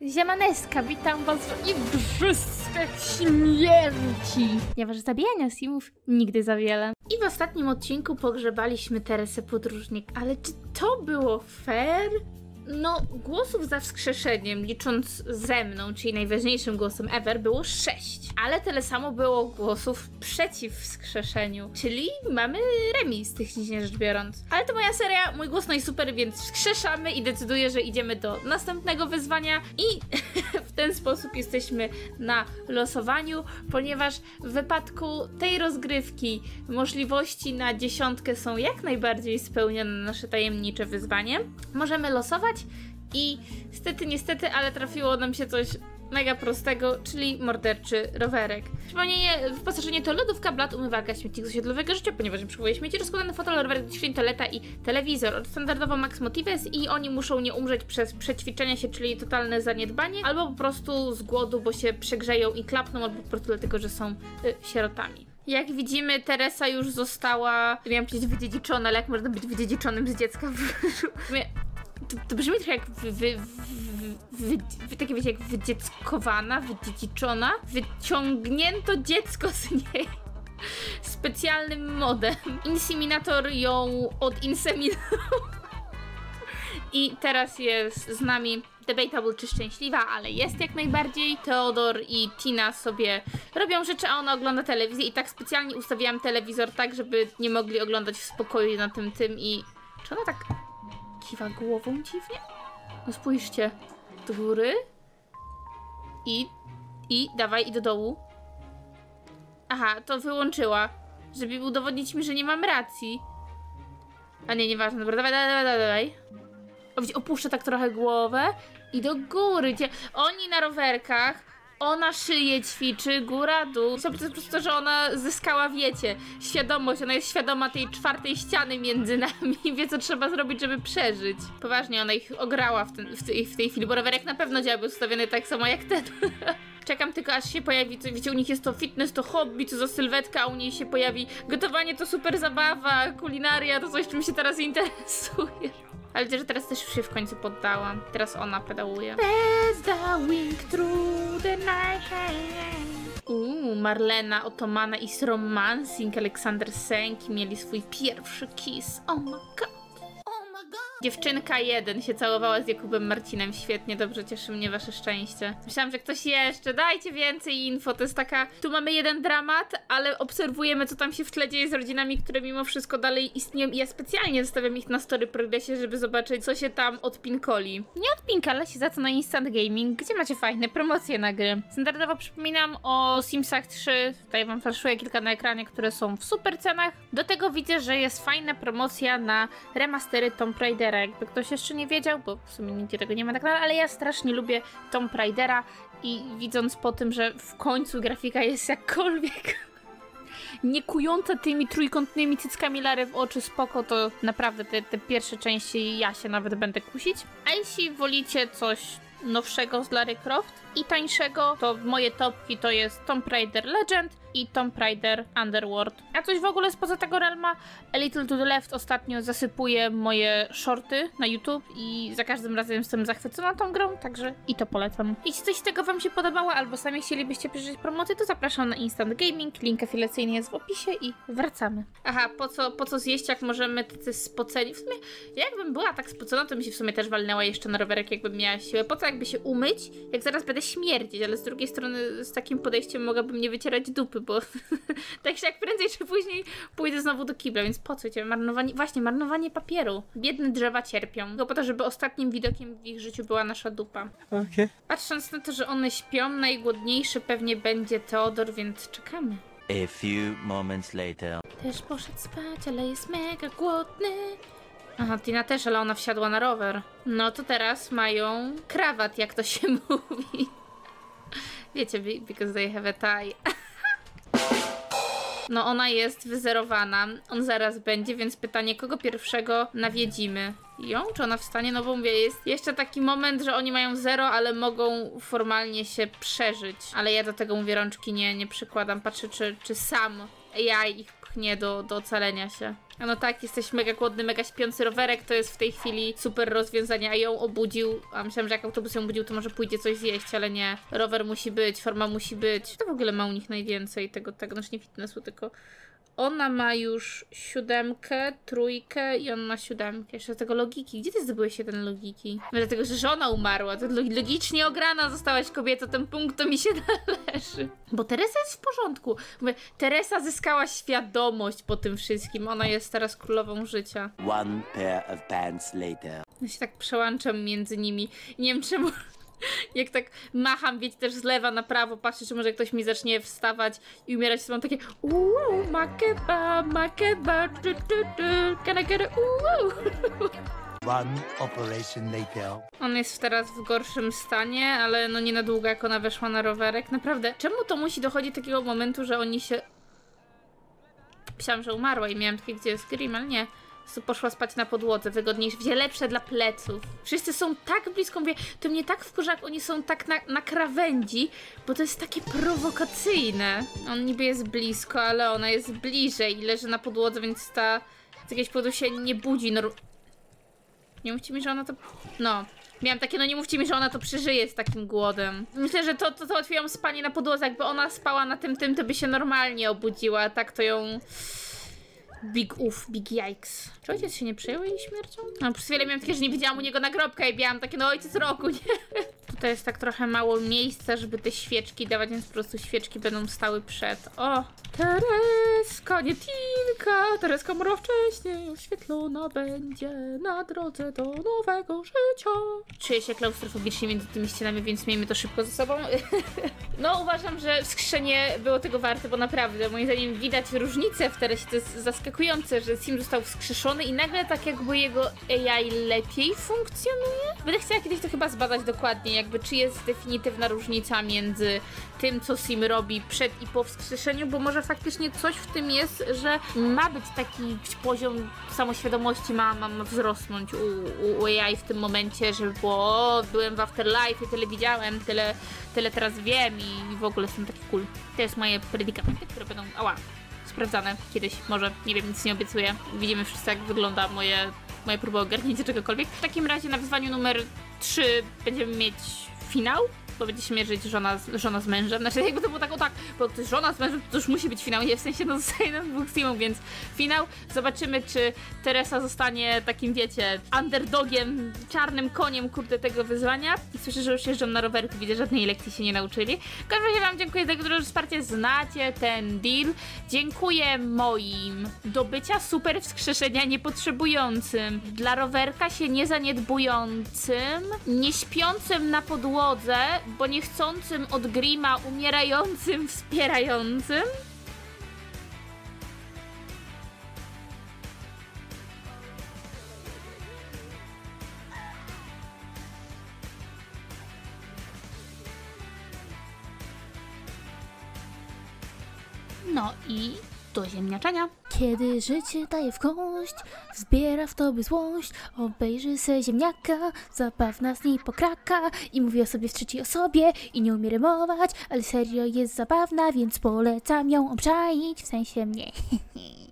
Ziemaneska, witam was w Igrzyskach Śmierci! Ponieważ zabijania simów nigdy za wiele. I w ostatnim odcinku pogrzebaliśmy Teresę Podróżnik, ale czy to było fair? No, głosów za wskrzeszeniem, licząc ze mną, czyli najważniejszym głosem ever, było 6. Ale tyle samo było głosów przeciw wskrzeszeniu, czyli mamy remis, technicznie rzecz biorąc. Ale to moja seria, mój głos no i super, więc wskrzeszamy i decyduję, że idziemy do następnego wyzwania i w ten sposób jesteśmy na losowaniu, ponieważ w wypadku tej rozgrywki możliwości na 10 są jak najbardziej spełnione na nasze tajemnicze wyzwanie. Możemy losować i niestety, ale trafiło nam się coś mega prostego, czyli morderczy rowerek. Przypomnienie, wyposażenie to lodówka, blat, umywalka, śmietnik z osiedlowego życia, ponieważ nie przywołuje śmieci, rozkładany fotel, rowerek do ćwiczeń, toaleta i telewizor. Standardowo Max Motives i oni muszą nie umrzeć przez przećwiczenia się, czyli totalne zaniedbanie, albo po prostu z głodu, bo się przegrzeją i klapną, albo po prostu dlatego, że są sierotami. Jak widzimy, Teresa już została, miałam powiedzieć wydziedziczona, ale jak można być wydziedziczonym z dziecka? To brzmi trochę jak takie wiecie, jak wydzieckowana, wydziedziczona, wyciągnięto dziecko z niej specjalnym modem. Inseminator ją odinseminował. I teraz jest z nami debatable czy szczęśliwa, ale jest jak najbardziej. Theodor i Tina sobie robią rzeczy, a ona ogląda telewizję i tak specjalnie ustawiałam telewizor tak, żeby nie mogli oglądać w spokoju na tym i... Czy ona tak kiwa głową dziwnie? No spójrzcie. Do góry. I dawaj, i do dołu. Aha, to wyłączyła. Żeby udowodnić mi, że nie mam racji. A nie, nieważne. Dobra, dawaj. O, widzicie, opuszczę tak trochę głowę. I do góry. Oni na rowerkach. Ona szyję ćwiczy, góra, dół. To jest po prostu to, że ona zyskała, wiecie, świadomość. Ona jest świadoma tej czwartej ściany między nami i wie, co trzeba zrobić, żeby przeżyć. Poważnie, ona ich ograła w tej chwili, bo rowerek na pewno działałby ustawiony tak samo jak ten. Czekam tylko, aż się pojawi, wiecie, u nich jest to fitness, to hobby, co za sylwetka, a u niej się pojawi gotowanie, to super zabawa, kulinaria, to coś, czym się teraz interesuje. Ale widzę, że teraz też się w końcu poddała. Teraz ona pedałuje. As the wing through the night. Marlena Otomana i Romancing Aleksander Sęki mieli swój pierwszy kiss. Oh my god. Dziewczynka 1 się całowała z Jakubem Marcinem. Świetnie, dobrze, cieszy mnie wasze szczęście. Myślałam, że ktoś jeszcze. Dajcie więcej info. To jest taka... Tu mamy jeden dramat, ale obserwujemy, co tam się w tle dzieje z rodzinami, które mimo wszystko dalej istnieją. I ja specjalnie zostawiam ich na story progressie, żeby zobaczyć, co się tam odpinkoli. Nie odpinkala się za co na Instant Gaming, gdzie macie fajne promocje na gry. Standardowo przypominam o Simsach 3. Tutaj wam flaszuję kilka na ekranie, które są w super cenach. Do tego widzę, że jest fajna promocja na remastery Tomb Raidera. Jakby ktoś jeszcze nie wiedział, bo w sumie nigdzie tego nie ma tak naprawdę, ale ja strasznie lubię Tomb Raidera i widząc po tym, że w końcu grafika jest jakkolwiek nie kująca tymi trójkątnymi cyckami Lary w oczy, spoko, to naprawdę te pierwsze części ja się nawet będę kusić. A jeśli wolicie coś nowszego z Lara Croft i tańszego, to moje topki to jest Tomb Raider Legend i Tomb Raider Underworld. A coś w ogóle spoza tego realma, A Little to the Left ostatnio zasypuje moje shorty na YouTube i za każdym razem jestem zachwycona tą grą, także i to polecam. Jeśli coś z tego wam się podobało, albo sami chcielibyście przeżyć promocję, to zapraszam na Instant Gaming, link afilacyjny jest w opisie i wracamy. Aha, po co zjeść, jak możemy tacy spoceni? W sumie, jakbym była tak spocona, to mi się w sumie też walnęła jeszcze na rowerek, jakbym miała siłę. Po co jakby się umyć, jak zaraz będę śmierdzić, ale z drugiej strony z takim podejściem mogłabym nie wycierać dupy, bo tak się jak prędzej czy później pójdę znowu do kibla, więc po co cię? Marnowanie papieru. Biedne drzewa cierpią. Tylko po to, żeby ostatnim widokiem w ich życiu była nasza dupa. Okay. Patrząc na to, że one śpią, najgłodniejszy pewnie będzie Theodor, więc czekamy. A few moments later. Też poszedł spać, ale jest mega głodny. Aha, Tina też, ale ona wsiadła na rower. No to teraz mają krawat, jak to się mówi. Wiecie, because they have a tie. No ona jest wyzerowana, on zaraz będzie, więc pytanie, kogo pierwszego nawiedzimy? Ją? Czy ona wstanie? No bo mówię, jest jeszcze taki moment, że oni mają 0, ale mogą formalnie się przeżyć. Ale ja do tego, mówię, rączki nie przykładam. Patrzę, czy sam AI ich pchnie do ocalenia się. A no tak, jesteś mega głodny, mega śpiący. Rowerek to jest w tej chwili super rozwiązanie, a ją obudził. A myślałam, że jak autobus ją obudził, to może pójdzie coś zjeść, ale nie. Rower musi być, forma musi być. To w ogóle ma u nich najwięcej tego, znaczy nie fitnessu, tylko ona ma już 7, 3 i on ma 7. Jeszcze tego logiki. Gdzie ty zdobyłeś jeden logiki? Dlatego, że żona umarła. To logicznie ograna zostałaś kobieto. Ten punkt to mi się należy. Bo Teresa jest w porządku. Mówię, Teresa zyskała świadomość po tym wszystkim. Ona jest teraz królową życia. One pair of pants later. Ja się tak przełączam między nimi. Nie wiem czemu... Jak tak macham, wiecie, też z lewa na prawo, patrzę, czy może ktoś mi zacznie wstawać i umierać, to mam takie makeba, can I get it, One operation later. On jest teraz w gorszym stanie, ale no nie na długo, jak ona weszła na rowerek. Naprawdę, czemu to musi dochodzić do takiego momentu, że oni się... Myślałam, że umarła i miałam takie, gdzie jest Grim, ale nie. Poszła spać na podłodze, wygodniejsze, wzięła lepsze dla pleców. Wszyscy są tak blisko, mówię, to mnie tak wkurza, jak oni są tak na krawędzi, bo to jest takie prowokacyjne. On niby jest blisko, ale ona jest bliżej i leży na podłodze, więc ta z jakiegoś powodu się nie budzi. No, nie mówcie mi, że ona to... No, miałam takie, no nie mówcie mi, że ona to przeżyje z takim głodem. Myślę, że to załatwiłam spanie na podłodze, jakby ona spała na tym, to by się normalnie obudziła, a tak to ją... Big yikes. Czy ojciec się nie przejął jej śmiercią? No, przez chwilę miałam takie, że nie widziałam u niego nagrobka i miałam takie, no ojciec roku, nie? Tutaj jest tak trochę mało miejsca, żeby te świeczki dawać, więc po prostu świeczki będą stały przed. O! Tereska, nie Tinka! Tereska mora wcześniej oświetlona będzie na drodze do nowego życia. Czuję się klaustrofobicznie między tymi ścianami, więc miejmy to szybko ze sobą. No, uważam, że wskrzeszenie było tego warte, bo naprawdę, moim zdaniem, widać różnicę w Teresie. To jest zaskakujące, że Sim został wskrzeszony i nagle tak jakby jego AI lepiej funkcjonuje. Będę chciała kiedyś to chyba zbadać dokładnie, jakby czy jest definitywna różnica między tym, co Sim robi przed i po wskrzeszeniu, bo może faktycznie coś w tym jest, że ma być taki poziom samoświadomości, ma wzrosnąć u AI w tym momencie, żeby było, byłem w Afterlife i tyle widziałem, tyle teraz wiem i w ogóle jestem taki cool. To jest moje predykamenty, które będą, sprawdzane kiedyś, może, nie wiem, nic nie obiecuję. Widzimy wszyscy, jak wygląda moje próby ogarnięcia czegokolwiek. W takim razie na wyzwaniu numer 3 będziemy mieć finał, bo będzie się mierzyć żona z mężem. Znaczy jakby to było tak, bo to żona z mężem to już musi być finał, nie? W sensie no zostaje nam 2 Simów, więc finał. Zobaczymy, czy Teresa zostanie takim, wiecie, underdogiem, czarnym koniem, kurde, tego wyzwania. I słyszę, że już jeżdżą na rowerku, widzę, żadnej lekcji się nie nauczyli. W każdym razie wam dziękuję za to wsparcie, znacie ten deal. Dziękuję moim do bycia super wskrzeszenia niepotrzebującym, dla rowerka się niezaniedbującym, nieśpiącym na podłodze, bo niechcącym od Grima, umierającym, wspierającym. No i do ziemniaczenia. Kiedy życie daje w kość, wzbiera w tobie złość, obejrzy se ziemniaka, zabawna z niej pokraka i mówi o sobie w trzeciej osobie i nie umie rymować, ale serio jest zabawna, więc polecam ją obczaić, w sensie mnie.